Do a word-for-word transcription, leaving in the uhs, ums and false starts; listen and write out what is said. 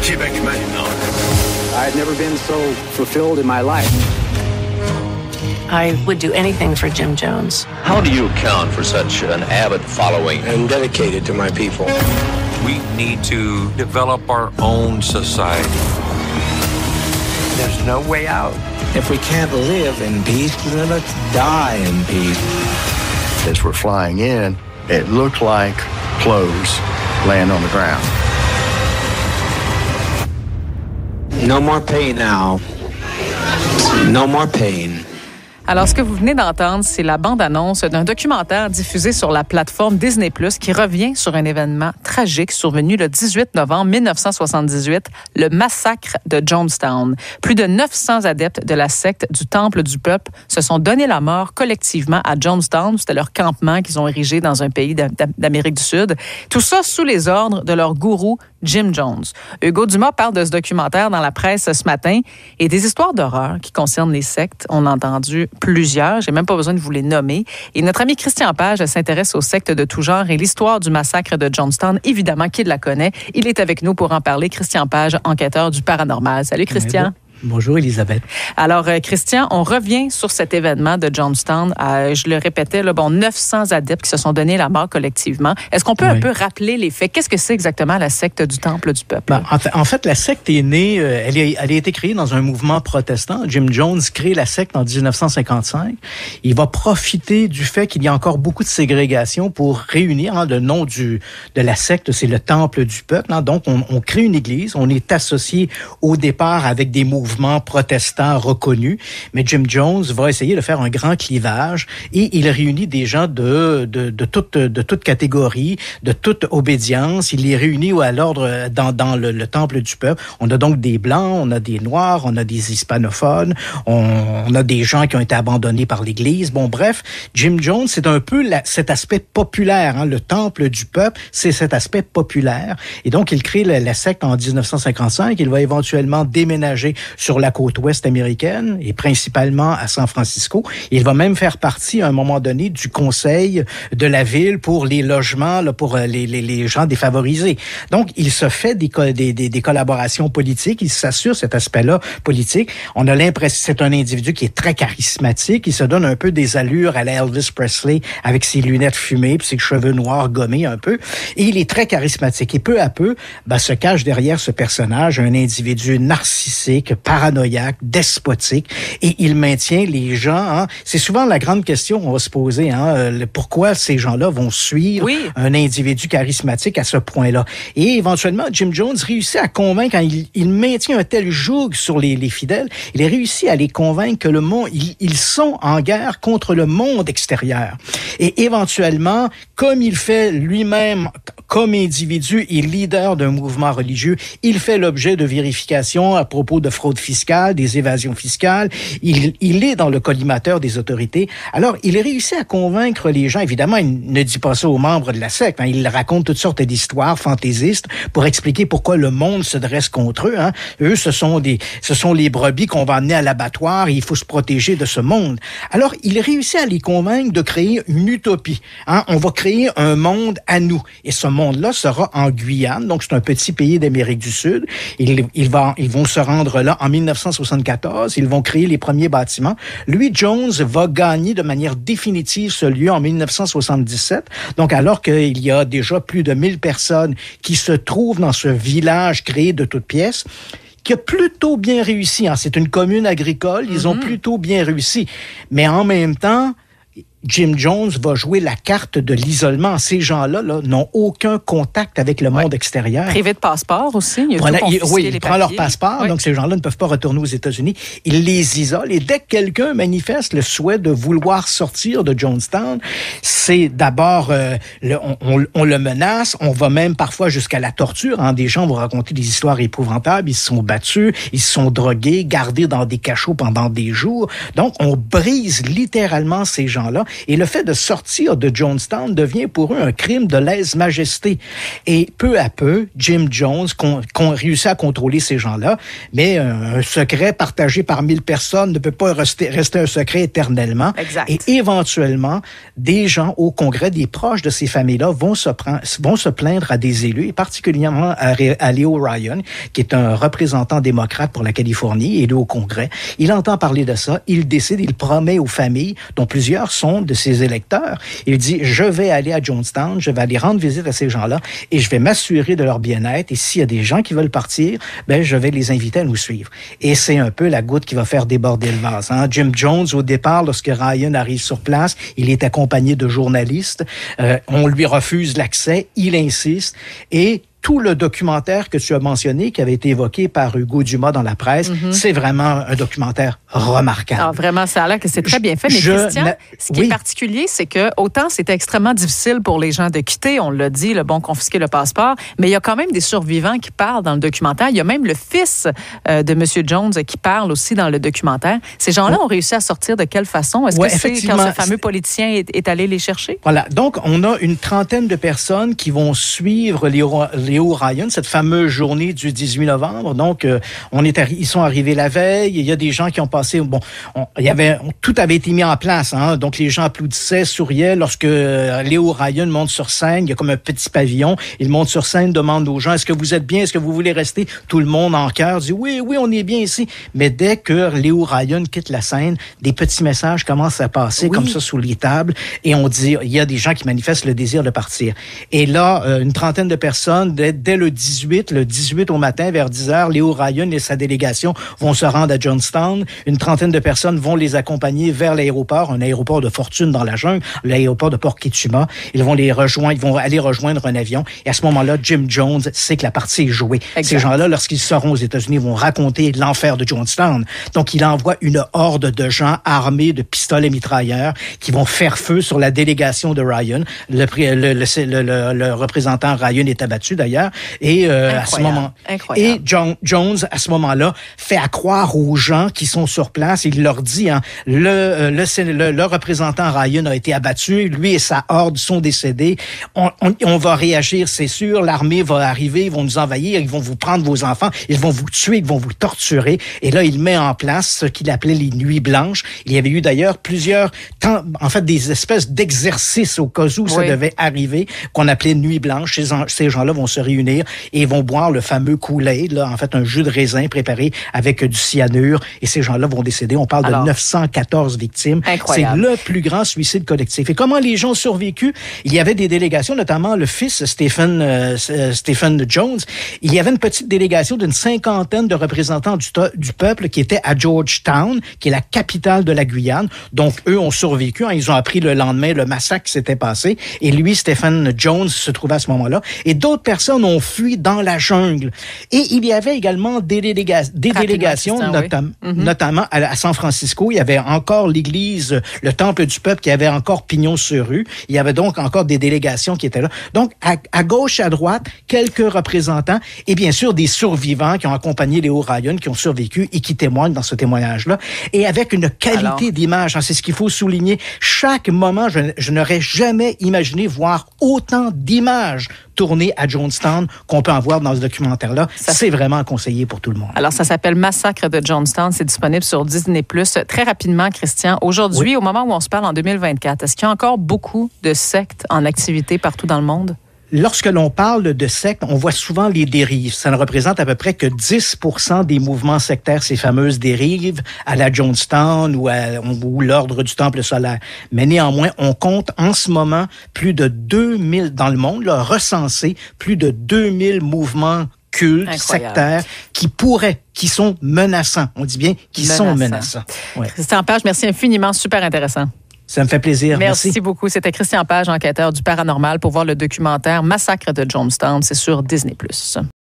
Québec maintenant. I've never been so fulfilled in my life. I would do anything for Jim Jones. How do you account for such an avid following? I'm dedicated to my people. We need to develop our own society. There's no way out. If we can't live in peace, then let's die in peace. As we're flying in, it looked like clothes laying on the ground. No more pain now. No more pain. Alors, ce que vous venez d'entendre, c'est la bande-annonce d'un documentaire diffusé sur la plateforme Disney plus, qui revient sur un événement tragique survenu le dix-huit novembre mille neuf cent soixante-dix-huit, le massacre de Jonestown. Plus de neuf cents adeptes de la secte du Temple du Peuple se sont donné la mort collectivement à Jonestown. C'était leur campement qu'ils ont érigé dans un pays d'Amérique du Sud. Tout ça sous les ordres de leur gourou, Jim Jones. Hugo Dumas parle de ce documentaire dans la presse ce matin et des histoires d'horreur qui concernent les sectes. On a entendu plusieurs, j'ai même pas besoin de vous les nommer. Et notre ami Christian Page s'intéresse aux sectes de tout genre et l'histoire du massacre de Jonestown, évidemment, qui la connaît. Il est avec nous pour en parler. Christian Page, enquêteur du paranormal. Salut Christian. Bonjour Elisabeth. Alors euh, Christian, on revient sur cet événement de Jonestown. Euh, je le répétais, là, bon, neuf cents adeptes qui se sont donné la mort collectivement. Est-ce qu'on peut oui. un peu rappeler les faits? Qu'est-ce que c'est exactement la secte du Temple du Peuple? Ben, en, fait, en fait, la secte est née, euh, elle, est, elle a été créée dans un mouvement protestant. Jim Jones crée la secte en dix-neuf cent cinquante-cinq. Il va profiter du fait qu'il y a encore beaucoup de ségrégation pour réunir, hein, le nom du, de la secte, c'est le Temple du Peuple. Hein, donc, on, on crée une église, on est associé au départ avec des mouvements protestants reconnus, mais Jim Jones va essayer de faire un grand clivage et il réunit des gens de, de, de, toute, de toute catégorie, de toute obédience. Il les réunit à l'ordre dans, dans le, le Temple du Peuple. On a donc des Blancs, on a des Noirs, on a des hispanophones, on, on a des gens qui ont été abandonnés par l'Église. Bon, bref, Jim Jones, c'est un peu la, cet aspect populaire. Hein. Le Temple du Peuple, c'est cet aspect populaire. Et donc, il crée la, la secte en dix-neuf cent cinquante-cinq. Il va éventuellement déménager sur la côte ouest américaine et principalement à San Francisco. Il va même faire partie, à un moment donné, du conseil de la ville pour les logements, là, pour les, les, les gens défavorisés. Donc, il se fait des, des, des, des collaborations politiques. Il s'assure cet aspect-là politique. On a l'impression c'est un individu qui est très charismatique. Il se donne un peu des allures à la Elvis Presley avec ses lunettes fumées puis ses cheveux noirs gommés un peu. Et il est très charismatique. Et peu à peu, ben, se cache derrière ce personnage un individu narcissique, paranoïaque, despotique, et il maintient les gens. Hein, c'est souvent la grande question qu'on va se poser. Hein, le, pourquoi ces gens-là vont suivre oui. un individu charismatique à ce point-là? Et éventuellement, Jim Jones réussit à convaincre, hein, il, il maintient un tel joug sur les, les fidèles, il a réussi à les convaincre que le monde, ils, ils sont en guerre contre le monde extérieur. Et éventuellement, comme il fait lui-même, comme individu et leader d'un mouvement religieux, il fait l'objet de vérifications à propos de fraude fiscale, des évasions fiscales. Il, il est dans le collimateur des autorités. Alors, il réussit à convaincre les gens. Évidemment, il ne dit pas ça aux membres de la secte. Hein. Il raconte toutes sortes d'histoires fantaisistes pour expliquer pourquoi le monde se dresse contre eux. Hein. Eux, ce sont des, ce sont les brebis qu'on va amener à l'abattoir et il faut se protéger de ce monde. Alors, il réussit à les convaincre de créer une utopie. Hein. On va créer un monde à nous. Et ce monde-là sera en Guyane. Donc, c'est un petit pays d'Amérique du Sud. Il, il va, ils vont se rendre là en mille neuf cent soixante-quatorze. Ils vont créer les premiers bâtiments. Lui, Jones, va gagner de manière définitive ce lieu en mille neuf cent soixante-dix-sept. Donc, alors qu'il y a déjà plus de mille personnes qui se trouvent dans ce village créé de toutes pièces, qui a plutôt bien réussi. Hein. C'est une commune agricole. Ils mm-hmm. ont plutôt bien réussi. Mais en même temps, Jim Jones va jouer la carte de l'isolement. Ces gens-là là, n'ont aucun contact avec le ouais. monde extérieur. Privé de passeport aussi. Il voilà, il, oui, il prend leur passeport, oui. donc ces gens-là ne peuvent pas retourner aux États-Unis. Il les isole et dès que quelqu'un manifeste le souhait de vouloir sortir de Jonestown, c'est d'abord, euh, le, on, on, on le menace, on va même parfois jusqu'à la torture. Hein. Des gens vont raconter des histoires épouvantables, ils se sont battus, ils se sont drogués, gardés dans des cachots pendant des jours. Donc, on brise littéralement ces gens-là. Et le fait de sortir de Jonestown devient pour eux un crime de lèse-majesté. Et peu à peu, Jim Jones con, con, réussit à contrôler ces gens-là, mais un secret partagé par mille personnes ne peut pas rester, rester un secret éternellement. Exact. Et éventuellement, des gens au Congrès, des proches de ces familles-là vont se, prendre, vont se plaindre à des élus, et particulièrement à, à Leo Ryan, qui est un représentant démocrate pour la Californie, élu au Congrès. Il entend parler de ça, il décide, il promet aux familles, dont plusieurs sont de ses électeurs, il dit, je vais aller à Jonestown, je vais aller rendre visite à ces gens-là, et je vais m'assurer de leur bien-être, et s'il y a des gens qui veulent partir, ben, je vais les inviter à nous suivre. Et c'est un peu la goutte qui va faire déborder le vase. Hein? Jim Jones, au départ, lorsque Ryan arrive sur place, il est accompagné de journalistes. Euh, on lui refuse l'accès, il insiste. Et tout le documentaire que tu as mentionné, qui avait été évoqué par Hugo Dumas dans la presse, mm-hmm. c'est vraiment un documentaire remarquable. Alors vraiment, ça a l'air que c'est très bien fait. Mais je, Christian, na... ce qui oui. est particulier, c'est que autant c'était extrêmement difficile pour les gens de quitter, on l'a dit, le bon confisquer le passeport, mais il y a quand même des survivants qui parlent dans le documentaire. Il y a même le fils euh, de M. Jones qui parle aussi dans le documentaire. Ces gens-là ouais. ont réussi à sortir de quelle façon? Est-ce ouais, que c'est quand ce fameux politicien est, est allé les chercher? Voilà. Donc, on a une trentaine de personnes qui vont suivre Leo, Leo Ryan, cette fameuse journée du dix-huit novembre. Donc, euh, on est arri- ils sont arrivés la veille. Il y a des gens qui ont passé... Bon, on, il y avait, on, tout avait été mis en place. Hein, donc, les gens applaudissaient, souriaient. Lorsque euh, Leo Ryan monte sur scène, il y a comme un petit pavillon. Il monte sur scène, demande aux gens, est-ce que vous êtes bien? Est-ce que vous voulez rester? Tout le monde en chœur dit, oui, oui, on est bien ici. Mais dès que Leo Ryan quitte la scène, des petits messages commencent à passer oui. comme ça sous les tables. Et on dit, il y a des gens qui manifestent le désir de partir. Et là, euh, une trentaine de personnes, dès, dès le dix-huit, le dix-huit au matin, vers dix heures, Leo Ryan et sa délégation vont se rendre à Jonestown. Une trentaine de personnes vont les accompagner vers l'aéroport, un aéroport de fortune dans la jungle, l'aéroport de Port Kitchuma. Ils vont les rejoindre, ils vont aller rejoindre un avion. Et à ce moment-là, Jim Jones sait que la partie est jouée. Exact. Ces gens-là, lorsqu'ils seront aux États-Unis, vont raconter l'enfer de Jonestown. Donc, il envoie une horde de gens armés de pistolets mitrailleurs qui vont faire feu sur la délégation de Ryan. Le, le, le, le, le, le représentant Ryan est abattu, d'ailleurs. Et Euh, à ce moment. Incroyable. Et John, Jones, à ce moment-là, fait à croire aux gens qui sont sur place, il leur dit, hein, le, le, le, le représentant Ryan a été abattu, lui et sa horde sont décédés, on, on, on va réagir, c'est sûr, l'armée va arriver, ils vont nous envahir, ils vont vous prendre vos enfants, ils vont vous tuer, ils vont vous torturer. Et là, il met en place ce qu'il appelait les nuits blanches. Il y avait eu d'ailleurs plusieurs, temps, en fait, des espèces d'exercices au cas où oui. ça devait arriver, qu'on appelait nuits blanches. Ces, ces gens-là vont se réunir et vont boire le fameux Kool-Aid, là, en fait, un jus de raisin préparé avec du cyanure, et ces gens-là vont décéder. On parle Alors, de neuf cent quatorze victimes. Incroyable. C'est le plus grand suicide collectif. Et comment les gens ont survécu? Il y avait des délégations, notamment le fils, Stephen, euh, Stephen Jones. Il y avait une petite délégation d'une cinquantaine de représentants du, to- du peuple qui étaient à Georgetown, qui est la capitale de la Guyane. Donc, eux ont survécu. Hein, ils ont appris le lendemain le massacre qui s'était passé. Et lui, Stephen Jones, se trouvait à ce moment-là. Et d'autres personnes ont fui dans la jungle. Et il y avait également des, déléga- des délégations, notam- oui. mm-hmm. notamment à, à San Francisco. Il y avait encore l'église, le temple du peuple qui avait encore pignon sur rue. Il y avait donc encore des délégations qui étaient là. Donc, à, à gauche, à droite, quelques représentants et bien sûr des survivants qui ont accompagné Leo Ryan, qui ont survécu et qui témoignent dans ce témoignage-là. Et avec une qualité Alors... d'image, hein, c'est ce qu'il faut souligner. Chaque moment, je, je n'aurais jamais imaginé voir autant d'images tournées à Jonestown qu'on peut en voir dans ce documentaire-là. Ça, c'est vraiment conseillé pour tout le monde. Alors, ça s'appelle Massacre de Jonestown. C'est disponible sur Disney plus. Très rapidement, Christian, aujourd'hui, oui. au moment où on se parle en deux mille vingt-quatre, est-ce qu'il y a encore beaucoup de sectes en activité partout dans le monde? Lorsque l'on parle de sectes, on voit souvent les dérives. Ça ne représente à peu près que dix pour cent des mouvements sectaires, ces fameuses dérives à la Jonestown ou, à, ou l'ordre du Temple solaire. Mais néanmoins, on compte en ce moment plus de deux mille dans le monde, là, recensés, plus de deux mille mouvements cultes, Incroyable. sectaires, qui pourraient, qui sont menaçants. On dit bien qui menaçants. sont menaçants. Ouais. Christian Page, merci infiniment. Super intéressant. Ça me fait plaisir. Merci, Merci beaucoup. C'était Christian Page, enquêteur du paranormal, pour voir le documentaire Massacre de Jonestown. C'est sur Disney plus.